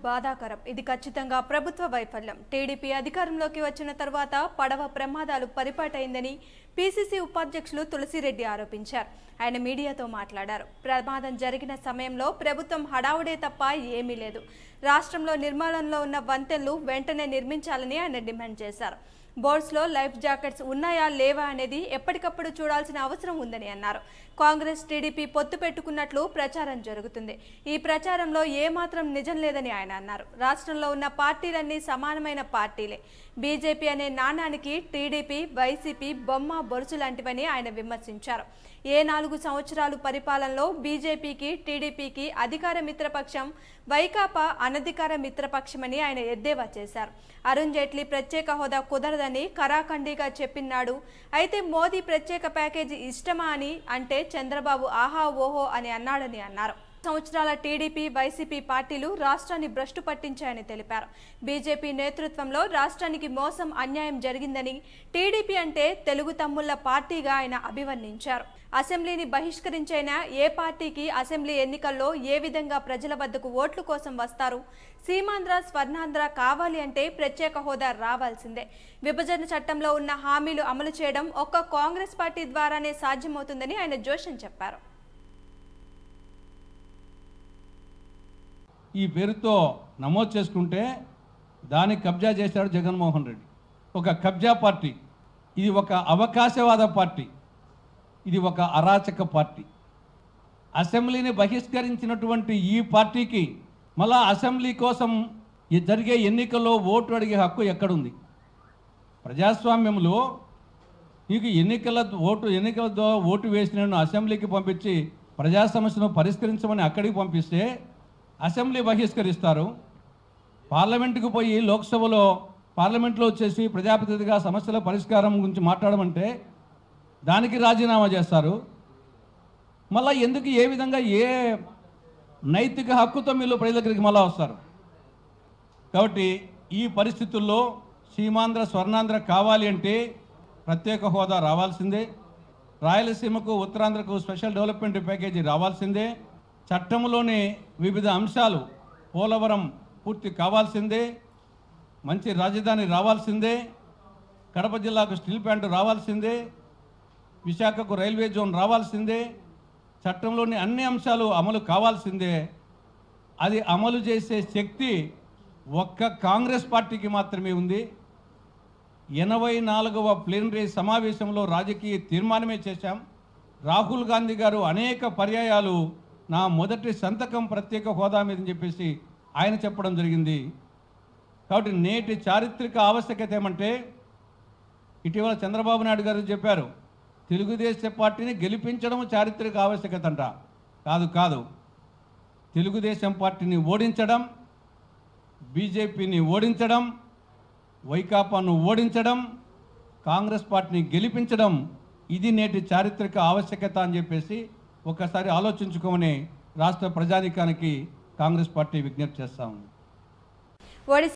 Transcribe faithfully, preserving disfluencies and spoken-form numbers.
బాధాకరం. ఇది ఖచ్చితంగా ప్రభుత్వ వైఫల్యం. టీడీపీ అధికారంలోకి వచ్చిన తర్వాత పడవ ప్రమాదాలు పరిపాటైందని పీసీసీ ఉపాధ్యక్షులు తులసి రెడ్డి ఆరోపించారు. ఆయన మీడియాతో మాట్లాడారు. ప్రమాదం జరిగిన సమయంలో ప్రభుత్వం హడావుడే తప్ప ఏమీ లేదు. రాష్ట్రంలో నిర్మాణంలో ఉన్న వంతెనలు వెంటనే నిర్మించాలని ఆయన డిమాండ్ చేశారు. బోట్స్లో లైఫ్ జాకెట్స్ ఉన్నాయా లేవా అనేది ఎప్పటికప్పుడు చూడాల్సిన అవసరం ఉందని అన్నారు. కాంగ్రెస్ టీడీపీ పొత్తు పెట్టుకున్నట్లు ప్రచారం జరుగుతుంది. ఈ ప్రచారంలో ఏమాత్రం నిజం లేదని ఆయన అన్నారు. రాష్ట్రంలో ఉన్న పార్టీలన్నీ సమానమైన పార్టీలే. బీజేపీ అనే నాణానికి టీడీపీ, వైసీపీ బొమ్మ బొరుసు లాంటివని ఆయన విమర్శించారు. ఏ నాలుగు సంవత్సరాలు పరిపాలనలో బీజేపీకి, టీడీపీకి అధికార మిత్రపక్షం, వైకాపా అనధికార మిత్రపక్షమని ఆయన ఎద్దేవా చేశారు. అరుణ్ జైట్లీ ప్రత్యేక హోదా కుదరదని కరాఖండిగా చెప్పినాడు. అయితే మోదీ ప్రత్యేక ప్యాకేజీ ఇష్టమా అని అంటే చంద్రబాబు ఆహా ఓహో అని అన్నాడని అన్నారు. సంవత్సరాల టీడీపీ, వైసీపీ పార్టీలు రాష్ట్రాన్ని భ్రష్టు పట్టించాయని తెలిపారు. బీజేపీ నేతృత్వంలో రాష్ట్రానికి మోసం, అన్యాయం జరిగిందని, టీడీపీ అంటే తెలుగు తమ్ముళ్ల పార్టీగా ఆయన అభివర్ణించారు. అసెంబ్లీని బహిష్కరించైనా ఏ పార్టీకి అసెంబ్లీ ఎన్నికల్లో ఏ విధంగా ప్రజల వద్దకు ఓట్ల కోసం వస్తారు? సీమాంధ్ర, స్వర్ణాంధ్ర కావాలి అంటే ప్రత్యేక హోదా రావాల్సిందే. విభజన చట్టంలో ఉన్న హామీలు అమలు చేయడం ఒక్క కాంగ్రెస్ పార్టీ ద్వారానే సాధ్యమవుతుందని ఆయన జోషన్ చెప్పారు. ఈ పేరుతో నమోదు చేసుకుంటే దానికి కబ్జా చేశాడు జగన్మోహన్ రెడ్డి. ఒక కబ్జా పార్టీ, ఇది ఒక అవకాశవాద పార్టీ, ఇది ఒక అరాచక పార్టీ. అసెంబ్లీని బహిష్కరించినటువంటి ఈ పార్టీకి మళ్ళా అసెంబ్లీ కోసం జరిగే ఎన్నికల్లో ఓటు అడిగే హక్కు ఎక్కడుంది? ప్రజాస్వామ్యంలో నీకు ఎన్నికల ఓటు ఎన్నికలతో ఓటు వేసిన అసెంబ్లీకి పంపించి ప్రజా సమస్యను పరిష్కరించమని అక్కడికి పంపిస్తే అసెంబ్లీ బహిష్కరిస్తారు. పార్లమెంటుకు పోయి లోక్సభలో పార్లమెంట్లో వచ్చేసి ప్రజాప్రతినిధిగా సమస్యల పరిష్కారం గురించి మాట్లాడమంటే దానికి రాజీనామా చేస్తారు. మళ్ళీ ఎందుకు, ఏ విధంగా, ఏ నైతిక హక్కుతో మీరు ప్రజల దగ్గరికి మళ్ళా వస్తారు? కాబట్టి ఈ పరిస్థితుల్లో సీమాంధ్ర, స్వర్ణాంధ్ర కావాలి అంటే ప్రత్యేక హోదా రావాల్సిందే. రాయలసీమకు, ఉత్తరాంధ్రకు స్పెషల్ డెవలప్మెంట్ ప్యాకేజీ రావాల్సిందే. చట్టంలోని వివిధ అంశాలు, పోలవరం పూర్తి కావాల్సిందే. మంచి రాజధాని రావాల్సిందే. కడప జిల్లాకు స్టీల్ ప్లాంట్ రావాల్సిందే. విశాఖకు రైల్వే జోన్ రావాల్సిందే. చట్టంలోని అన్ని అంశాలు అమలు కావాల్సిందే. అది అమలు చేసే శక్తి ఒక్క కాంగ్రెస్ పార్టీకి మాత్రమే ఉంది. ఎనభై నాలుగవ ప్లీనరీ సమావేశంలో రాజకీయ తీర్మానమే చేశాం. రాహుల్ గాంధీ గారు అనేక పర్యాయాలు నా మొదటి సంతకం ప్రత్యేక హోదా మీద అని చెప్పేసి ఆయన చెప్పడం జరిగింది. కాబట్టి నేటి చారిత్రక ఆవశ్యకత ఏమంటే, ఇటీవల చంద్రబాబు నాయుడు గారు చెప్పారు, తెలుగుదేశం పార్టీని గెలిపించడం చారిత్రక ఆవశ్యకత అంట. కాదు కాదు తెలుగుదేశం పార్టీని ఓడించడం, బీజేపీని ఓడించడం, వైకాపాను ఓడించడం, కాంగ్రెస్ పార్టీని గెలిపించడం, ఇది నేటి చారిత్రక ఆవశ్యకత అని చెప్పేసి ఒకసారి ఆలోచించుకోమని రాష్ట్ర ప్రజానీకానికి కాంగ్రెస్ పార్టీ విజ్ఞప్తి చేస్తా ఉంది.